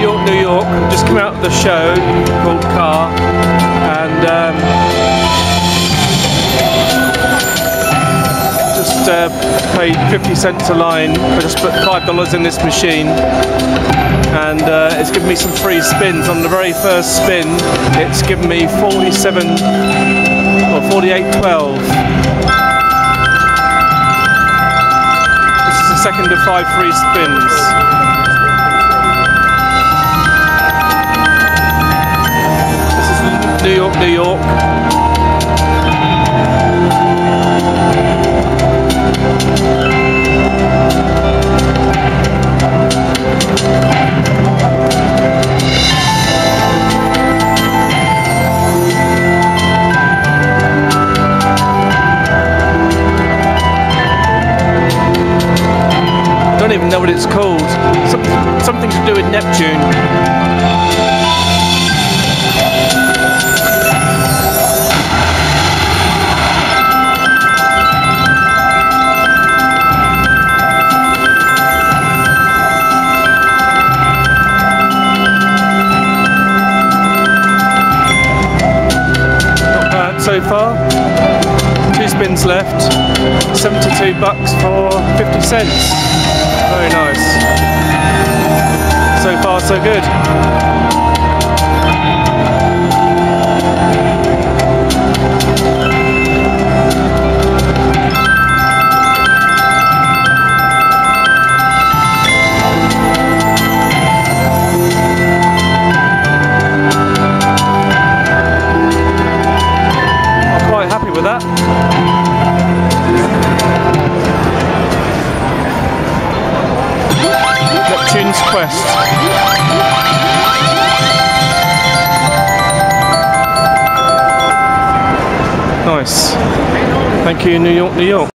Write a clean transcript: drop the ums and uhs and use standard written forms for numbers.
York, New York. Just come out of the show called Car, and just paid 50 cents a line. I just put $5 in this machine, and it's given me some free spins. On the very first spin, it's given me 47 or 48.12. This is the second of 5 free spins. New York, New York. I don't even know what it's called. Something to do with Neptune. So far, 2 spins left, 72 bucks for 50 cents. Very nice. So far, so good. With that. Neptune's Quest. Nice. Thank you, New York, New York.